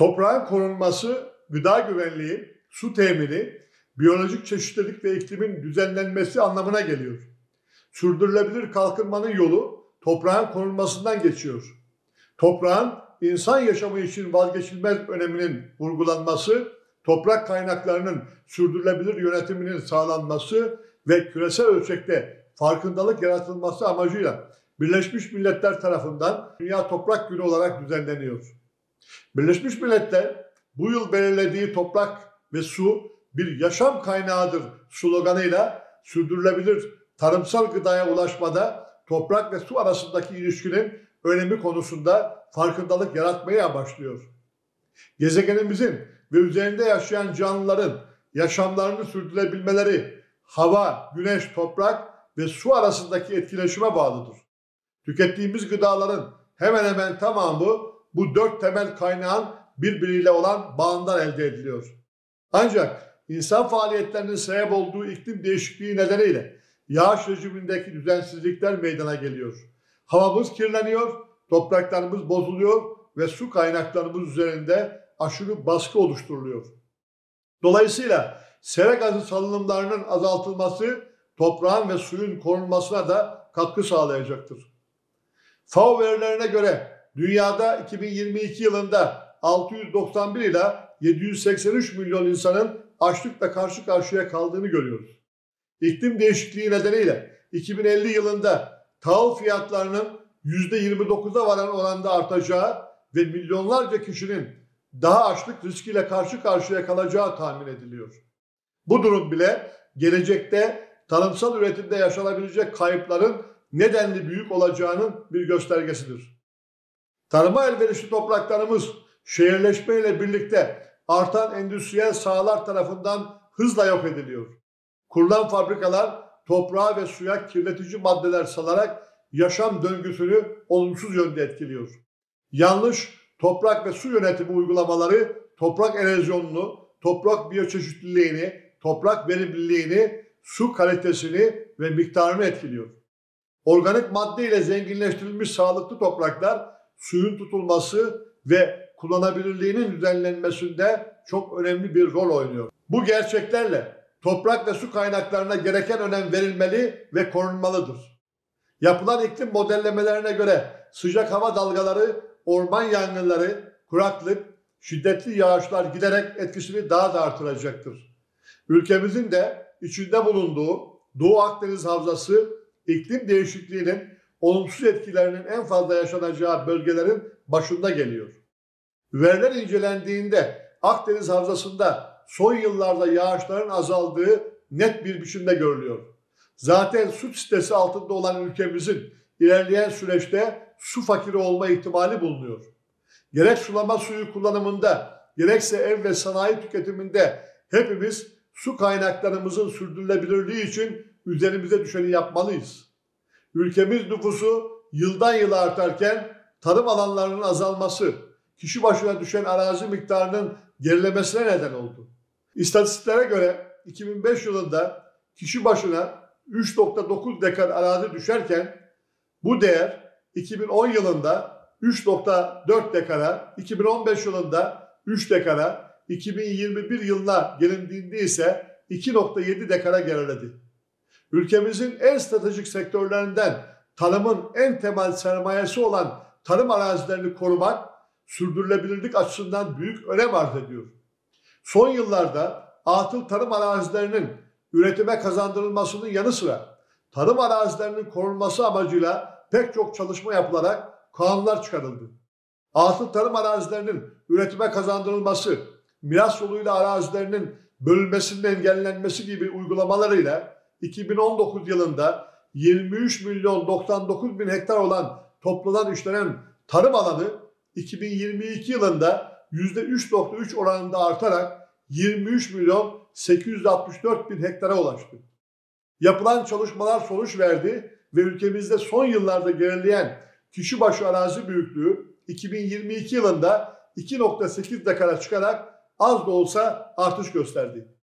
Toprağın korunması, gıda güvenliği, su temini, biyolojik çeşitlilik ve iklimin düzenlenmesi anlamına geliyor. Sürdürülebilir kalkınmanın yolu toprağın korunmasından geçiyor. Toprağın insan yaşamı için vazgeçilmez öneminin vurgulanması, toprak kaynaklarının sürdürülebilir yönetiminin sağlanması ve küresel ölçekte farkındalık yaratılması amacıyla Birleşmiş Milletler tarafından Dünya Toprak Günü olarak düzenleniyor. Birleşmiş Milletler bu yıl belirlediği toprak ve su bir yaşam kaynağıdır sloganıyla sürdürülebilir tarımsal gıdaya ulaşmada toprak ve su arasındaki ilişkinin önemi konusunda farkındalık yaratmayı amaçlıyor. Gezegenimizin ve üzerinde yaşayan canlıların yaşamlarını sürdürebilmeleri hava, güneş, toprak ve su arasındaki etkileşime bağlıdır. Tükettiğimiz gıdaların hemen hemen tamamı bu dört temel kaynağın birbiriyle olan bağından elde ediliyor. Ancak insan faaliyetlerinin sebep olduğu iklim değişikliği nedeniyle yağış rejimindeki düzensizlikler meydana geliyor. Havamız kirleniyor, topraklarımız bozuluyor ve su kaynaklarımız üzerinde aşırı baskı oluşturuluyor. Dolayısıyla sera gazı salınımlarının azaltılması toprağın ve suyun korunmasına da katkı sağlayacaktır. FAO verilerine göre dünyada 2022 yılında 691 ila 783 milyon insanın açlıkla karşı karşıya kaldığını görüyoruz. İklim değişikliği nedeniyle 2050 yılında tahıl fiyatlarının %29'a varan oranda artacağı ve milyonlarca kişinin daha açlık riskiyle karşı karşıya kalacağı tahmin ediliyor. Bu durum bile gelecekte tarımsal üretimde yaşanabilecek kayıpların nedenli büyük olacağının bir göstergesidir. Tarıma elverişli topraklarımız şehirleşmeyle birlikte artan endüstriyel sahalar tarafından hızla yok ediliyor. Kurulan fabrikalar toprağa ve suya kirletici maddeler salarak yaşam döngüsünü olumsuz yönde etkiliyor. Yanlış toprak ve su yönetimi uygulamaları toprak erozyonunu, toprak biyoçeşitliliğini, toprak verimliliğini, su kalitesini ve miktarını etkiliyor. Organik madde ile zenginleştirilmiş sağlıklı topraklar suyun tutulması ve kullanılabilirliğinin düzenlenmesinde çok önemli bir rol oynuyor. Bu gerçeklerle toprak ve su kaynaklarına gereken önem verilmeli ve korunmalıdır. Yapılan iklim modellemelerine göre sıcak hava dalgaları, orman yangınları, kuraklık, şiddetli yağışlar giderek etkisini daha da artıracaktır. Ülkemizin de içinde bulunduğu Doğu Akdeniz Havzası iklim değişikliğinin olumsuz etkilerinin en fazla yaşanacağı bölgelerin başında geliyor. Veriler incelendiğinde Akdeniz Havzası'nda son yıllarda yağışların azaldığı net bir biçimde görülüyor. Zaten su sitesi altında olan ülkemizin ilerleyen süreçte su fakiri olma ihtimali bulunuyor. Gerek sulama suyu kullanımında, gerekse ev ve sanayi tüketiminde hepimiz su kaynaklarımızın sürdürülebilirliği için üzerimize düşeni yapmalıyız. Ülkemiz nüfusu yıldan yıla artarken tarım alanlarının azalması, kişi başına düşen arazi miktarının gerilemesine neden oldu. İstatistiklere göre 2005 yılında kişi başına 3,9 dekar arazi düşerken bu değer 2010 yılında 3,4 dekara, 2015 yılında 3 dekara, 2021 yılına gelindiğinde ise 2,7 dekara geriledi. Ülkemizin en stratejik sektörlerinden tarımın en temel sermayesi olan tarım arazilerini korumak, sürdürülebilirlik açısından büyük önem arz ediyor. Son yıllarda atıl tarım arazilerinin üretime kazandırılmasının yanı sıra tarım arazilerinin korunması amacıyla pek çok çalışma yapılarak kanunlar çıkarıldı. Atıl tarım arazilerinin üretime kazandırılması, miras yoluyla arazilerinin bölünmesinin engellenmesi gibi uygulamalarıyla 2019 yılında 23 milyon 99 bin hektar olan toplanan işlenen tarım alanı 2022 yılında %3,3 oranında artarak 23 milyon 864 bin hektara ulaştı. Yapılan çalışmalar sonuç verdi ve ülkemizde son yıllarda gerileyen kişi başı arazi büyüklüğü 2022 yılında 2,8 dekara çıkarak az da olsa artış gösterdi.